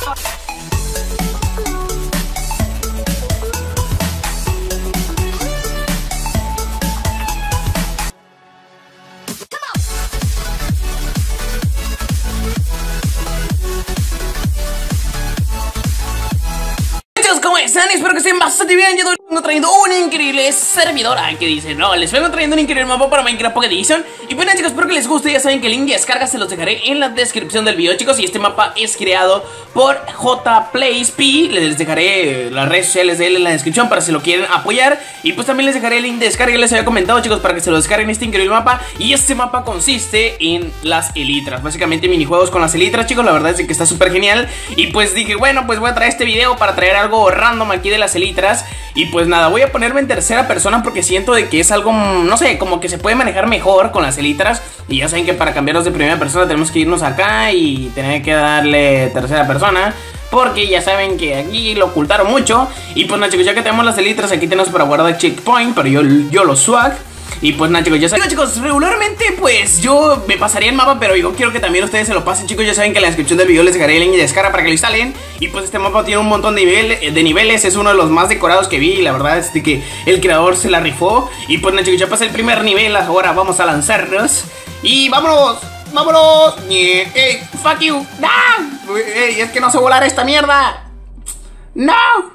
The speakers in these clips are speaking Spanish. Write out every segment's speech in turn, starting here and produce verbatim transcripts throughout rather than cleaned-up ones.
¿Cómo están? Espero que estén bastante bien. Yo vengo trayendo un increíble servidor. Ah, que dice, no, les vengo trayendo un increíble mapa para Minecraft Pocket Edition. Y bueno, chicos, espero que les guste. Ya saben que el link de descarga se los dejaré en la descripción del video, chicos. Y este mapa es creado por J Plays P. Les dejaré las redes sociales de él en la descripción para si lo quieren apoyar. Y pues también les dejaré el link de descarga que les había comentado, chicos, para que se lo descarguen este increíble mapa. Y este mapa consiste en las elitras, básicamente minijuegos con las elitras, chicos. La verdad es que está súper genial. Y pues dije, bueno, pues voy a traer este video para traer algo random aquí de las elitras. Y pues nada, voy a ponerme en tercera persona porque siento de que es algo, no sé, como que se puede manejar mejor con las elitras. Y ya saben que para cambiarlos de primera persona tenemos que irnos acá y tener que darle tercera persona, porque ya saben que aquí lo ocultaron mucho. Y pues nada, chicos, ya que tenemos las elitras, aquí tenemos para guardar checkpoint, pero yo, yo lo swag. Y pues nada, chicos, ya saben, chicos, regularmente pues yo me pasaría el mapa, pero yo quiero que también ustedes se lo pasen, chicos. Ya saben que en la descripción del video les dejaré el link de descarga para que lo instalen. Y pues este mapa tiene un montón de, nivel, de niveles, es uno de los más decorados que vi. Y la verdad es de que el creador se la rifó. Y pues nada, chicos, ya pasé el primer nivel, ahora vamos a lanzarnos. Y vámonos, vámonos. Ey, fuck you, no. Ey, es que no sé volar esta mierda. No.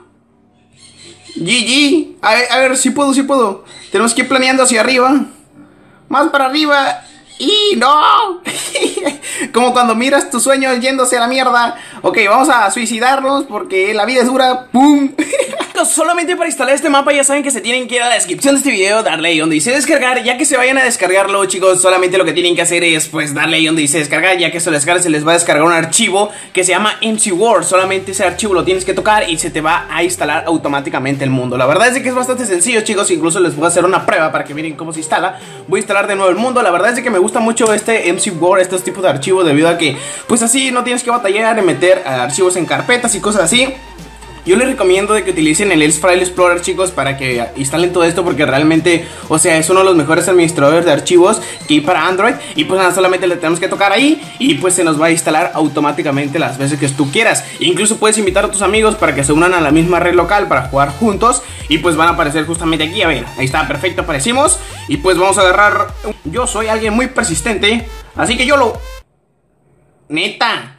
G G. A ver, a ver, si puedo, si puedo. Tenemos que ir planeando hacia arriba. Más para arriba. ¡Y no! Como cuando miras tus sueños yéndose a la mierda. Ok, vamos a suicidarnos porque la vida es dura. ¡Pum! Solamente para instalar este mapa ya saben que se tienen que ir a la descripción de este video, darle ahí donde dice descargar. Ya que se vayan a descargarlo, chicos, solamente lo que tienen que hacer es pues darle ahí donde dice descargar. Ya que se lo descarga, se les va a descargar un archivo que se llama M C World. Solamente ese archivo lo tienes que tocar y se te va a instalar automáticamente el mundo. La verdad es que es bastante sencillo, chicos. Incluso les voy a hacer una prueba para que miren cómo se instala. Voy a instalar de nuevo el mundo. La verdad es que me gusta mucho este M C World, estos tipos de archivos, debido a que pues así no tienes que batallar en meter archivos en carpetas y cosas así. Yo les recomiendo de que utilicen el File Explorer, chicos, para que instalen todo esto, porque realmente, o sea, es uno de los mejores administradores de archivos que hay para Android. Y pues nada, solamente le tenemos que tocar ahí y pues se nos va a instalar automáticamente las veces que tú quieras. Incluso puedes invitar a tus amigos para que se unan a la misma red local para jugar juntos. Y pues van a aparecer justamente aquí, a ver, ahí está, perfecto, aparecimos. Y pues vamos a agarrar. Yo soy alguien muy persistente, así que yo lo... Neta.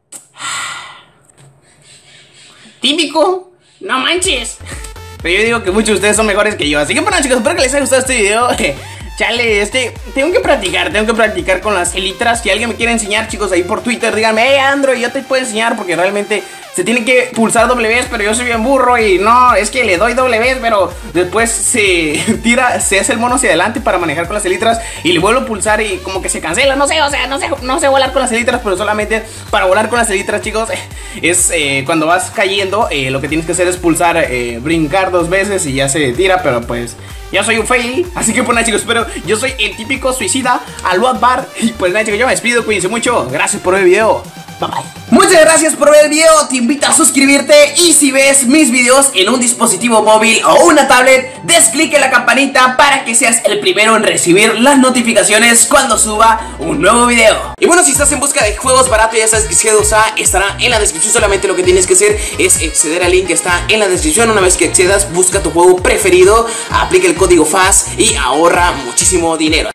Típico, no manches. Pero yo digo que muchos de ustedes son mejores que yo. Así que bueno, chicos, espero que les haya gustado este video. Chale, este, tengo que practicar, tengo que practicar con las elitras. Si alguien me quiere enseñar, chicos, ahí por Twitter, díganme, hey Android, yo te puedo enseñar, porque realmente se tienen que pulsar Ws, pero yo soy bien burro y no, es que le doy Ws, pero después se tira, se hace el mono hacia adelante para manejar con las elitras y le vuelvo a pulsar y como que se cancela, no sé, o sea, no sé, no sé volar con las elitras, pero solamente para volar con las elitras, chicos, es eh, cuando vas cayendo, eh, lo que tienes que hacer es pulsar, eh, brincar dos veces y ya se tira, pero pues... ya soy un fail, así que pues nada, chicos, pero yo soy el típico suicida Allahu Akbar. Y pues nada, chicos, yo me despido, cuídense mucho. Gracias por ver el video, bye bye. Muchas gracias por ver el video, te invito a suscribirte. Y si ves mis videos en un dispositivo móvil o una tablet, des clic en la campanita para que seas el primero en recibir las notificaciones cuando suba un nuevo video. Y bueno, si estás en busca de juegos baratos, ya sabes que G dos A estará en la descripción. Solamente lo que tienes que hacer es acceder al link que está en la descripción. Una vez que accedas, busca tu juego preferido, aplica el código F A S y ahorra muchísimo dinero.